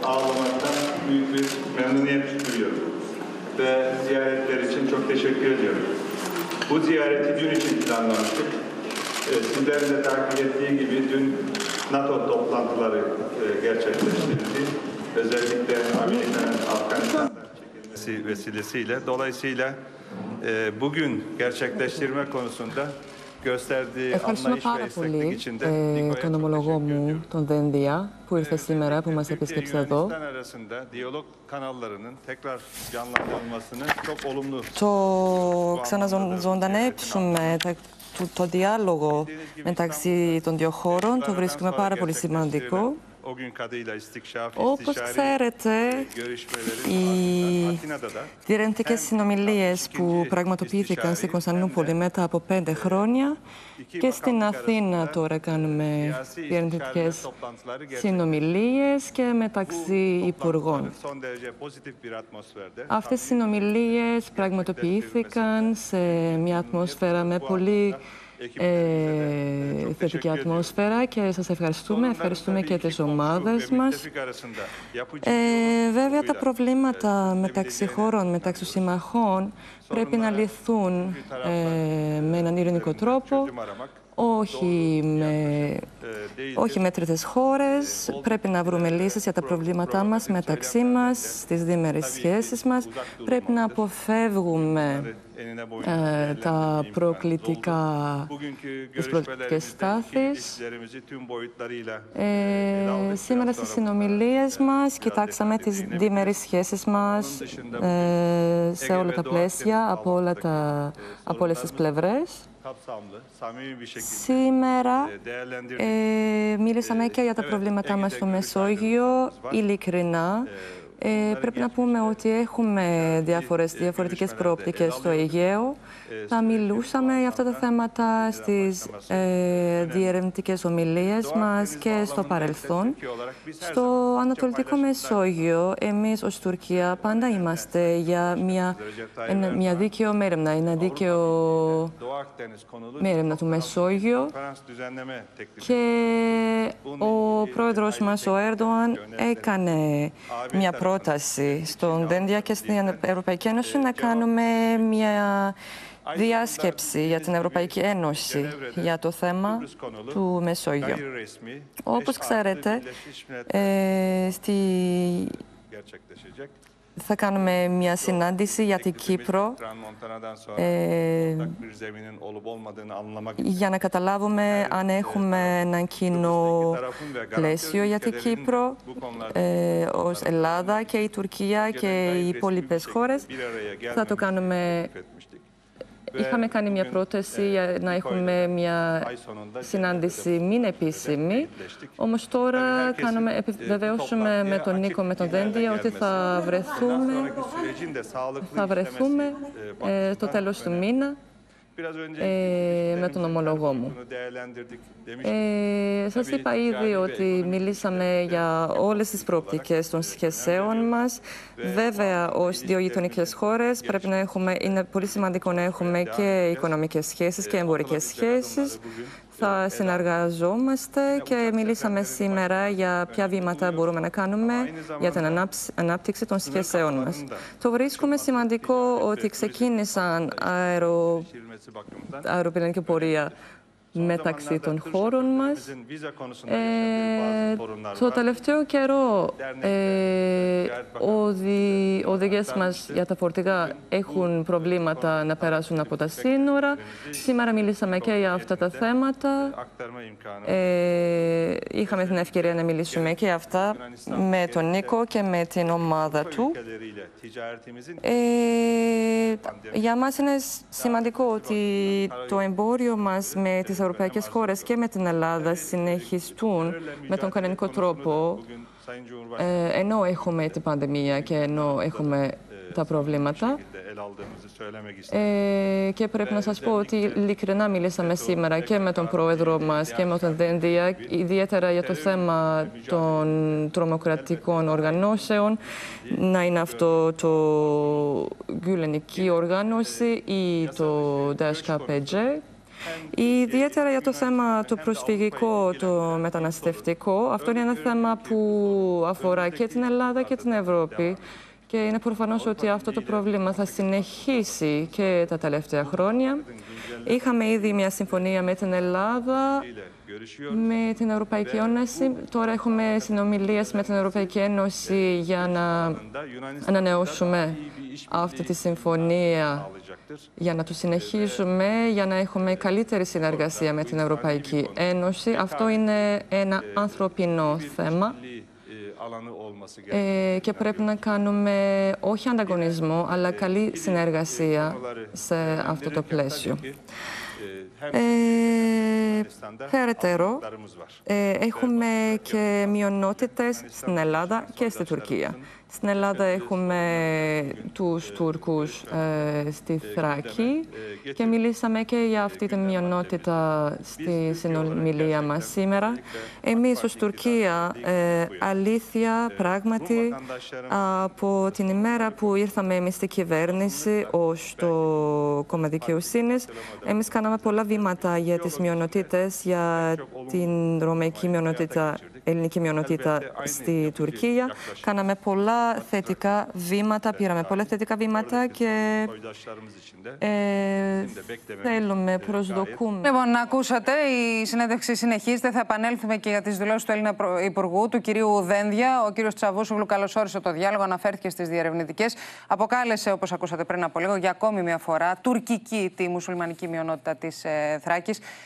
ağırlamaktan büyük bir memnuniyet duyuyorum. Ve ziyaretler için çok teşekkür ediyorum. Bu ziyareti dün için planlamıştık. Sizlerin de takip ettiği gibi dün NATO toplantıları gerçekleştirildi. Özellikle Amerika'nın Afganistan'dan çekilmesi vesilesiyle. Dolayısıyla bugün gerçekleştirme konusunda gösterdiği anlayış ve esneklik içinde τον ομολογό μου, τον Δένδια, που ήρθε σήμερα, που μας επίσκεψε εδώ. Το ξαναζωντανέψουμε το διάλογο μεταξύ των δύο χώρων, το βρίσκουμε πάρα πολύ σημαντικό. Όπως ξέρετε, οι διερευνητικές συνομιλίες που πραγματοποιήθηκαν στην Κωνσταντινούπολη μετά από 5 χρόνια και στην Αθήνα τώρα κάνουμε διερευνητικές συνομιλίες και μεταξύ υπουργών. Αυτές οι συνομιλίες πραγματοποιήθηκαν σε μια ατμόσφαιρα με πολύ θετική ατμόσφαιρα και σας ευχαριστούμε. Ευχαριστούμε και τις ομάδες μας. Βέβαια, τα προβλήματα μεταξύ χωρών, μεταξύ συμμαχών, πρέπει να λυθούν με έναν ειρηνικό τρόπο, όχι με τρίτες χώρες. Πρέπει να βρούμε λύσεις για τα προβλήματά μας μεταξύ μας, στις διμερείς σχέσεις μας. Πρέπει να αποφεύγουμε τις προκλητικές στάθεις. Σήμερα στις συνομιλίες μας κοιτάξαμε τις διμερείς σχέσεις μας σε όλα τα πλαίσια, από όλες τις πλευρές. Σήμερα μίλησαμε και για τα προβλήματά μας στο Μεσόγειο, ειλικρινά. Πρέπει να πούμε ότι έχουμε διαφορετικές προοπτικές στο Αιγαίο. Θα μιλούσαμε για αυτά τα θέματα στις διερευνητικές ομιλίες μας και στο παρελθόν. Στο Ανατολικό Μεσόγειο, εμείς ως Τουρκία πάντα είμαστε για μια δίκαιο μέρημνα, ένα δίκαιο μέρημνα του Μεσόγειο. Και ο πρόεδρος μας, ο Έρντοαν, έκανε μια πρόταση στον Δένδια και στην Ευρωπαϊκή Ένωση να κάνουμε μια διάσκεψη για την Ευρωπαϊκή Ένωση για το θέμα του Μεσόγειου. Όπως ξέρετε, θα κάνουμε μια συνάντηση για την Κύπρο για να καταλάβουμε αν έχουμε έναν κοινό πλαίσιο για την Κύπρο ως Ελλάδα και η Τουρκία και οι υπόλοιπες χώρες. Θα το κάνουμε. Είχαμε κάνει μια πρόταση για να έχουμε μια συνάντηση μην επίσημη, όμως τώρα επιβεβαιώσουμε με τον Νίκο, με τον Δένδια, ότι θα βρεθούμε το τέλος του μήνα με τον ομολογό μου. Σας είπα ήδη ότι μιλήσαμε για όλες τις προοπτικές των σχέσεων μας. Βέβαια, ως δύο γειτονικές χώρες είναι πολύ σημαντικό να έχουμε και οικονομικές σχέσεις και εμπορικές σχέσεις. Θα συνεργαζόμαστε και μιλήσαμε σήμερα για ποια βήματα μπορούμε να κάνουμε για την ανάπτυξη των σχέσεών μας. Το βρίσκουμε σημαντικό ότι ξεκίνησαν αεροπλοϊκή πορεία μεταξύ των χώρων μας. Το τελευταίο καιρό οι οδηγίες μας για τα φορτηγά έχουν προβλήματα να περάσουν από τα σύνορα. Σήμερα μιλήσαμε και για αυτά τα θέματα. Είχαμε την ευκαιρία να μιλήσουμε και αυτά με τον Νίκο και με την ομάδα του. Για μας είναι σημαντικό ότι το εμπόριο μας με τις ευρωπαϊκές χώρες και με την Ελλάδα συνεχιστούν με τον κανονικό τρόπο, ενώ έχουμε την πανδημία και ενώ έχουμε τα προβλήματα. Και πρέπει να σας πω ότι ειλικρινά μιλήσαμε σήμερα και με τον πρόεδρο μας και με τον Δένδια, ιδιαίτερα για το θέμα των τρομοκρατικών οργανώσεων, να είναι αυτό το Güleniki οργάνωση ή το DHKPC. Ιδιαίτερα για το θέμα το προσφυγικό, το μεταναστευτικό, αυτό είναι ένα θέμα που αφορά και την Ελλάδα και την Ευρώπη. Και είναι προφανώς ότι αυτό το πρόβλημα θα συνεχίσει και τα τελευταία χρόνια. Είχαμε ήδη μια συμφωνία με την Ελλάδα, με την Ευρωπαϊκή Ένωση. Τώρα έχουμε συνομιλίες με την Ευρωπαϊκή Ένωση για να ανανεώσουμε αυτή τη συμφωνία, για να το συνεχίσουμε, για να έχουμε καλύτερη συνεργασία με την Ευρωπαϊκή Ένωση. Αυτό είναι ένα ανθρωπινό θέμα. Και πρέπει να κάνουμε όχι ανταγωνισμό, αλλά καλή συνεργασία σε αυτό το πλαίσιο. Περαιτέρω, έχουμε και μειονότητες στην Ελλάδα και στη Τουρκία. Στην Ελλάδα έχουμε τους Τούρκους στη Θράκη και μιλήσαμε και για αυτή τη μειονότητα στη συνομιλία μας σήμερα. Εμείς ως Τουρκία, αλήθεια, πράγματι, από την ημέρα που ήρθαμε εμείς στην κυβέρνηση ως το κόμμα δικαιοσύνης, εμείς κάναμε πολλά βήματα για τις μειονότητες, για την ρωμαϊκή μειονότητα, ελληνική μειονότητα στη Τουρκία. Κάναμε πολλά θετικά βήματα, πήραμε πολλά θετικά βήματα και θέλουμε, προσδοκούμε. Λοιπόν, ακούσατε, η συνέντευξη συνεχίζεται. Θα επανέλθουμε και για τις δηλώσεις του Έλληνα Υπουργού, του κυρίου Δένδια. Ο κύριος Τσαβούσογλου καλωσόρισε το διάλογο, αναφέρθηκε στις διερευνητικές. Αποκάλεσε, όπως ακούσατε πριν από λίγο, για ακόμη μια φορά τουρκική τη μουσουλμανική μειονότητα της Θράκης.